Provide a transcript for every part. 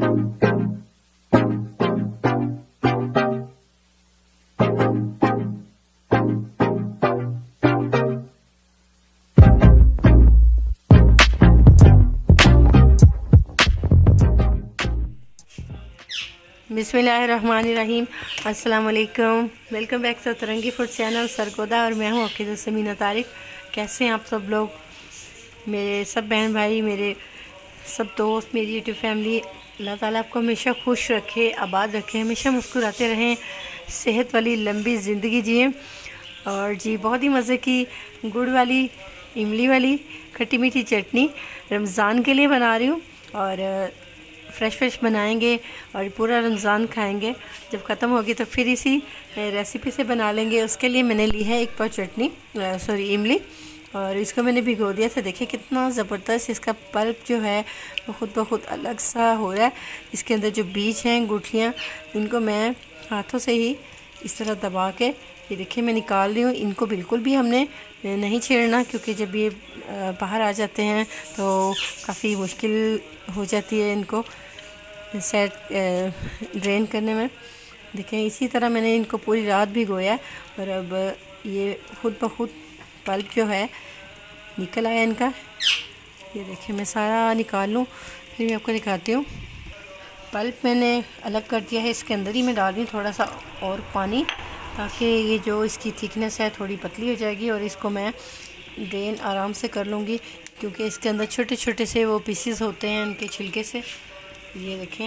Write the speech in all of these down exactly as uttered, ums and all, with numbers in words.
बिस्मिल्लाहिर्रहमानिर्रहीम। अस्सलाम वालेकुम। Welcome back to Tarangi food channel Sargodha और मैं हूँ आपकी दोस्त समीना तारिक। कैसे हैं आप सब लोग, मेरे सब बहन भाई, मेरे सब दोस्त, मेरी यूट्यूब फैमिली। अल्लाह ताला आपको हमेशा खुश रखे, आबाद रखे, हमेशा मुस्कुराते रहें, सेहत वाली लंबी ज़िंदगी जिए। और जी बहुत ही मज़े की गुड़ वाली इमली वाली खट्टी मीठी चटनी रमज़ान के लिए बना रही हूँ और फ़्रेश फ्रेश बनाएंगे और पूरा रमज़ान खाएंगे। जब ख़त्म होगी तो फिर इसी रेसिपी से बना लेंगे। उसके लिए मैंने ली है एक पाव चटनी, सॉरी इमली, और इसको मैंने भिगो दिया था। देखिए कितना ज़बरदस्त इसका पल्प जो है वो खुद ब खुद अलग सा हो रहा है। इसके अंदर जो बीज हैं, गुठलियाँ, इनको मैं हाथों से ही इस तरह दबा के ये देखिए मैं निकाल रही हूँ। इनको बिल्कुल भी हमने नहीं छेड़ना, क्योंकि जब ये बाहर आ जाते हैं तो काफ़ी मुश्किल हो जाती है इनको सेट ड्रेन करने में। देखें इसी तरह मैंने इनको पूरी रात भिगोया और अब ये खुद ब खुद पल्प जो है निकल आया इनका। ये देखिए मैं सारा निकाल लूँ फिर मैं आपको दिखाती हूँ। पल्प मैंने अलग कर दिया है, इसके अंदर ही मैं डाल रही हूँ थोड़ा सा और पानी, ताकि ये जो इसकी थिकनेस है थोड़ी पतली हो जाएगी और इसको मैं ड्रेन आराम से कर लूँगी, क्योंकि इसके अंदर छोटे छोटे से वो पीसेस होते हैं इनके छिलके से। ये देखें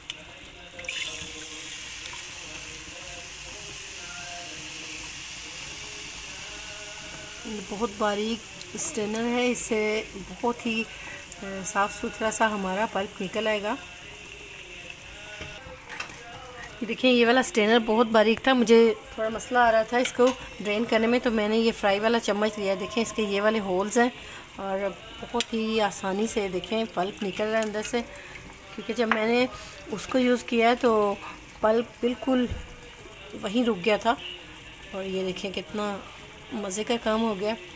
बहुत बारीक स्ट्रेनर है, इससे बहुत ही साफ़ सुथरा सा हमारा पल्प निकल आएगा। ये देखिए ये वाला स्ट्रेनर बहुत बारीक था, मुझे थोड़ा मसला आ रहा था इसको ड्रेन करने में, तो मैंने ये फ्राई वाला चम्मच लिया। देखें इसके ये वाले होल्स हैं और बहुत ही आसानी से देखें पल्प निकल रहा है अंदर से, क्योंकि जब मैंने उसको यूज़ किया है तो पल्प बिल्कुल वहीं रुक गया था। और ये देखें कितना मज़े का काम हो गया।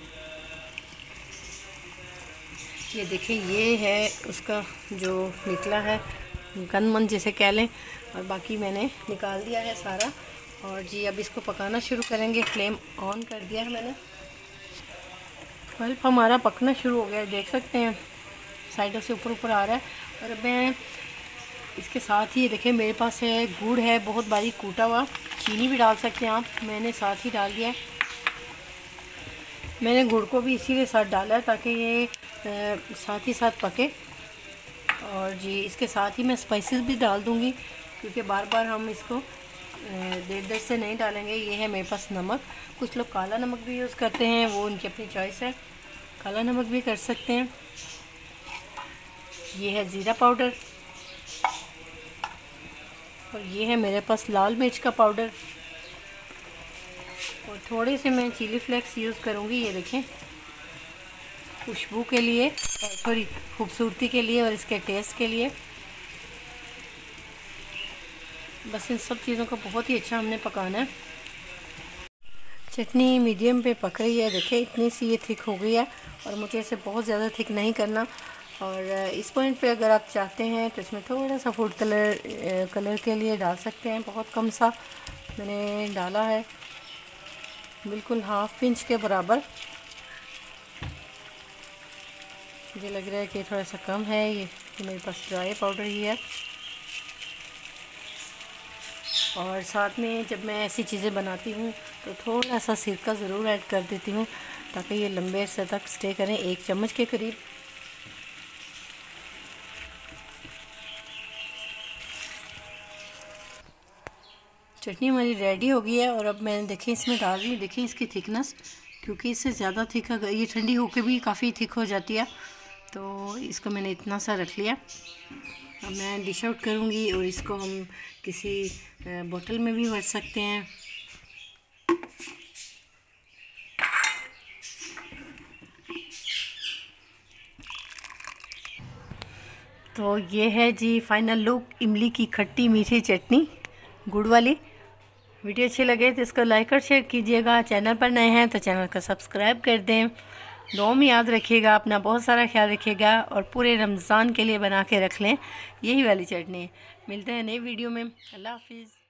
ये देखें ये है उसका जो निकला है गन जिसे कह लें, और बाकी मैंने निकाल दिया है सारा। और जी अब इसको पकाना शुरू करेंगे। फ्लेम ऑन कर दिया है मैंने। पल्प हमारा पकना शुरू हो गया है, देख सकते हैं साइडों से ऊपर ऊपर आ रहा है। और अब मैं इसके साथ ही देखें मेरे पास है गुड़ है बहुत बारीक कूटा हुआ, चीनी भी डाल सकते हैं आप, मैंने साथ ही डाल दिया है। मैंने गुड़ को भी इसीलिए साथ डाला है ताकि ये आ, साथ ही साथ पके। और जी इसके साथ ही मैं स्पाइसेस भी डाल दूँगी, क्योंकि बार बार हम इसको देर देर से नहीं डालेंगे। ये है मेरे पास नमक, कुछ लोग काला नमक भी यूज़ करते हैं, वो उनकी अपनी चॉइस है, काला नमक भी कर सकते हैं। ये है ज़ीरा पाउडर और ये है मेरे पास लाल मिर्च का पाउडर, और थोड़े से मैं चिली फ्लेक्स यूज़ करूँगी। ये देखें खुशबू के लिए, सॉरी खूबसूरती के लिए और इसके टेस्ट के लिए। बस इन सब चीज़ों को बहुत ही अच्छा हमने पकाना है। चटनी मीडियम पे पक रही है, देखिए इतनी सी ये थिक हो गई है और मुझे इसे बहुत ज़्यादा थिक नहीं करना। और इस पॉइंट पे अगर आप चाहते हैं तो इसमें थोड़ा सा फूड कलर कलर के लिए डाल सकते हैं, बहुत कम सा मैंने डाला है, बिल्कुल हाफ इंच के बराबर। मुझे लग रहा है कि थोड़ा सा कम है, ये मेरे पास ड्राई पाउडर ही है। और साथ में जब मैं ऐसी चीज़ें बनाती हूँ तो थोड़ा सा सिरका ज़रूर ऐड कर देती हूँ, ताकि ये लंबे अरसे तक स्टे करें, एक चम्मच के करीब। चटनी हमारी रेडी हो गई है और अब मैंने देखिए इसमें डाल रही हूँ। देखिए इसकी थिकनेस, क्योंकि इससे ज़्यादा थिक है, ये ठंडी होकर भी काफ़ी थिक हो जाती है, तो इसको मैंने इतना सा रख लिया। अब मैं डिश आउट करूँगी और इसको हम किसी बोतल में भी भर सकते हैं। तो ये है जी फाइनल लुक इमली की खट्टी मीठी चटनी गुड़ वाली। वीडियो अच्छी लगे तो इसको लाइक और शेयर कीजिएगा। चैनल पर नए हैं तो चैनल को सब्सक्राइब कर दें। दुआ में याद रखिएगा, अपना बहुत सारा ख्याल रखिएगा और पूरे रमज़ान के लिए बना के रख लें यही वाली चटनी। मिलते हैं नई वीडियो में। अल्लाह हाफिज़।